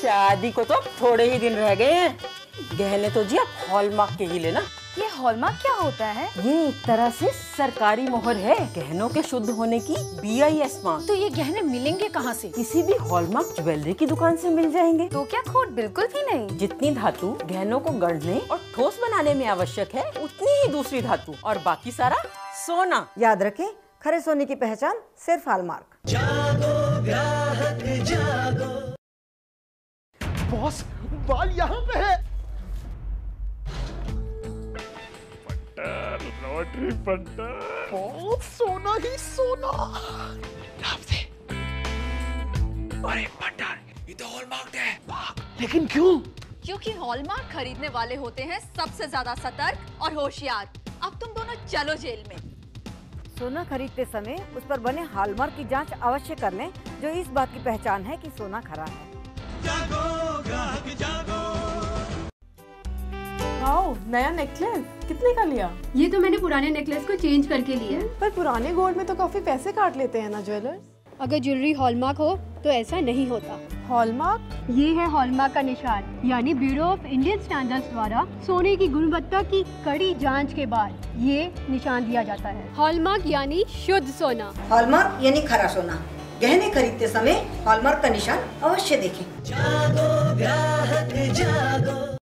शादी को तो अब थोड़े ही दिन रह गए हैं। गहने तो जी आप हॉलमार्क के ही लेना। ये हॉलमार्क क्या होता है? ये एक तरह से सरकारी मोहर है गहनों के शुद्ध होने की, BIS मार्क। तो ये गहने मिलेंगे कहाँ से? किसी भी हॉलमार्क ज्वेलरी की दुकान से मिल जाएंगे। तो क्या खोट बिल्कुल भी नहीं? जितनी धातु गहनों को गढ़ने और ठोस बनाने में आवश्यक है, उतनी ही दूसरी धातु और बाकी सारा सोना। याद रखें, खरे सोने की पहचान सिर्फ हॉलमार्क। जागो ग्राहक जागो। बॉस, बाल यहाँ पे है। लॉटरी पंटर, बहुत सोना ही सोना। अरे पंटर, ये तो हॉलमार्क है। लेकिन क्यों? क्योंकि हॉलमार्क खरीदने वाले होते हैं सबसे ज्यादा सतर्क और होशियार। अब तुम दोनों चलो जेल में। सोना खरीदते समय उस पर बने हॉलमार्क की जांच अवश्य कर लें, जो इस बात की पहचान है कि सोना खरा है। जागो ग्राहक जागो। वाओ, नया नेकलेस कितने का लिया? ये तो मैंने पुराने नेकलेस को चेंज करके लिया है। पर पुराने गोल्ड में तो काफी पैसे काट लेते हैं ना ज्वेलर्स। अगर ज्वेलरी हॉलमार्क हो तो ऐसा नहीं होता। हॉलमार्क? ये है हॉलमार्क का निशान, यानी ब्यूरो ऑफ इंडियन स्टैंडर्ड्स द्वारा सोने की गुणवत्ता की कड़ी जांच के बाद ये निशान दिया जाता है। हॉलमार्क यानी शुद्ध सोना। हॉलमार्क यानी खरा सोना। गहने खरीदते समय हॉलमार्क का निशान अवश्य देखें। जागो ग्राहक जागो।